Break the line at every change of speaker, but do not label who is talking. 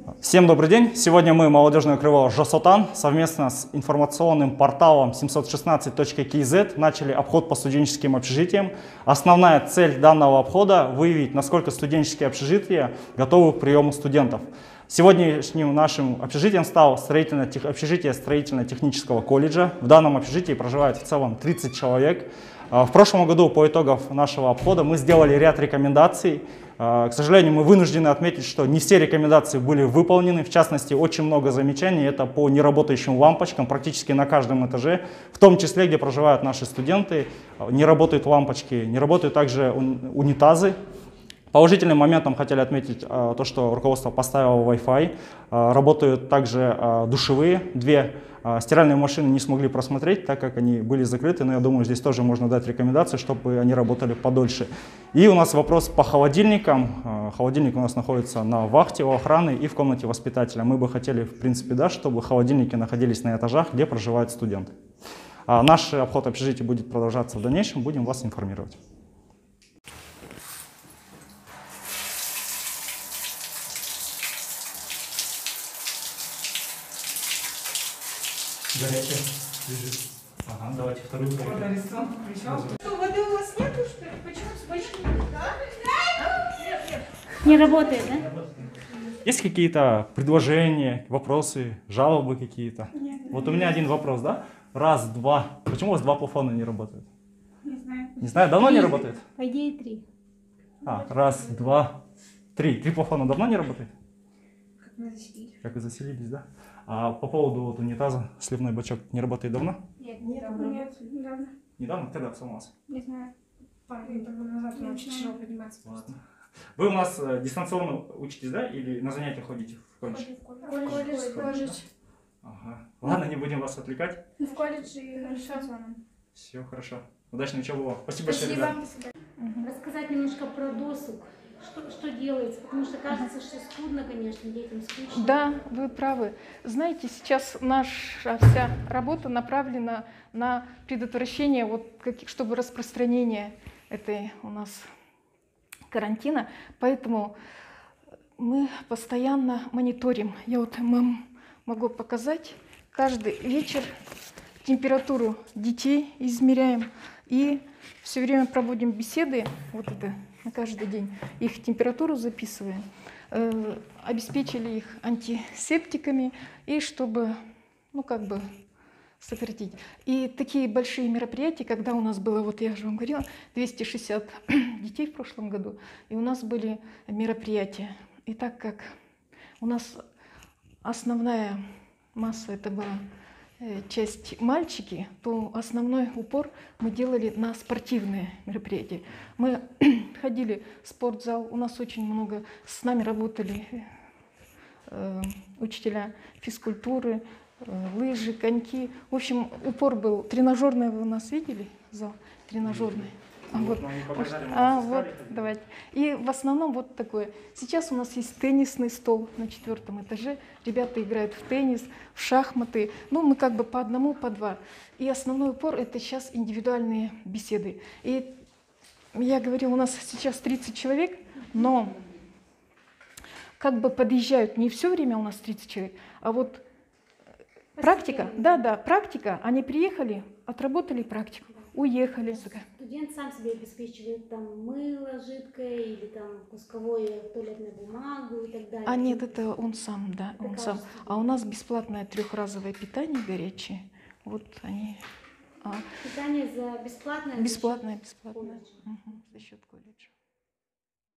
Всем добрый день! Сегодня мы, молодежное крыло ЖОСОТАН, совместно с информационным порталом 716.kz начали обход по студенческим общежитиям. Основная цель данного обхода – выявить, насколько студенческие общежития готовы к приему студентов. Сегодняшним нашим общежитием стало общежитие строительно-технического колледжа. В данном общежитии проживает в целом 30 человек. В прошлом году по итогам нашего обхода мы сделали ряд рекомендаций. К сожалению, мы вынуждены отметить, что не все рекомендации были выполнены. В частности, очень много замечаний. Это по неработающим лампочкам практически на каждом этаже, в том числе, где проживают наши студенты. Не работают лампочки, не работают также унитазы. Положительным моментом хотели отметить то, что руководство поставило Wi-Fi. Работают также душевые. Две стиральные машины не смогли просмотреть, так как они были закрыты, но я думаю, здесь тоже можно дать рекомендации, чтобы они работали подольше. И у нас вопрос по холодильникам. Холодильник у нас находится на вахте у охраны и в комнате воспитателя. Мы бы хотели, в принципе, да, чтобы холодильники находились на этажах, где проживают студенты. Наш обход общежития будет продолжаться в дальнейшем, будем вас информировать. Горячая лежит. Ага, давайте вторую.
Что, воды у вас нету, что ли? Почему с бочки?
Не работает, да?
Есть какие-то предложения, вопросы, жалобы какие-то?
Нет.
Вот у меня один вопрос, да? Раз, два. Почему у вас два плафона не работают?
Не знаю.
Не знаю, давно не работает?
По идее 3.
Раз, два, три. Три плафона давно не работает?
Как мы заселились?
Как вы заселились, да? А по поводу вот унитаза, сливной бачок не работает давно?
Нет, недавно.
Недавно? Когда сломался?
Не знаю. Пару дней назад он очень тяжело поднимается.
Ладно. Вы у нас дистанционно учитесь, да? Или на занятия ходите в колледж?
Колледж.
Ага. Ладно, не будем вас отвлекать.
В колледже и на дистанционном.
Все хорошо. Удачной учебы вам. Спасибо большое, ребята.
Рассказать немножко про досуг. Что делается? Потому что кажется, что скудно, конечно, детям скучно.
Да, вы правы. Знаете, сейчас наша вся работа направлена на предотвращение, чтобы распространение этой у нас карантина. Поэтому мы постоянно мониторим. Я вам могу показать. Каждый вечер температуру детей измеряем и все время проводим беседы. Вот это. Каждый день их температуру записываем, обеспечили их антисептиками, и чтобы, сократить. И такие большие мероприятия, когда у нас было, вот я же вам говорила, 260 детей в прошлом году, и у нас были мероприятия. И так как у нас основная масса это была часть мальчики, то основной упор мы делали на спортивные мероприятия. Мы ходили в спортзал, у нас очень много, с нами работали учителя физкультуры, лыжи, коньки. В общем, упор был тренажерный, вы у нас видели зал? Тренажерный. Давайте. И в основном вот такое. Сейчас у нас есть теннисный стол на 4-м этаже. Ребята играют в теннис, в шахматы. Мы как бы по одному, по два. И основной упор это сейчас индивидуальные беседы. И я говорила, у нас сейчас 30 человек, но как бы подъезжают не все время у нас 30 человек, а вот практика. Да, практика. Они приехали, отработали практику. Уехали.
Студент сам себе обеспечивает там мыло жидкое или там кусковую туалетную бумагу и так далее.
А нет, это он сам, да, он сам. А у нас бесплатное трехразовое питание горячее. Вот они.
Питание за бесплатное?
Бесплатное. За счет колледжа.